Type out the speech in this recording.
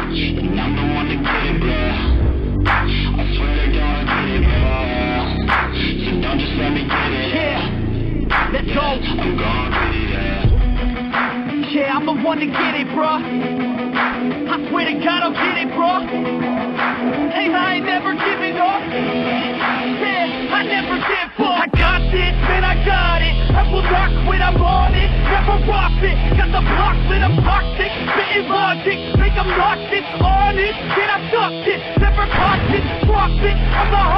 And I'm the one to get it, bro. I swear to God, I'll get it, bro. So don't just let me get it. Yeah, let's go. I'm gon' get it, yeah. Yeah, I'm the one to get it, bro. I swear to God, I'll get it, bro. Hey, I ain't never giving up. Yeah, I never give up. I got this, man, I got it. I will not quit, I'm on it. Never off it. Got the block lit, I'm toxic. Spitting logic, make them nauseous. Honest, then I'm toxic. Never cautious, drop it. I'm the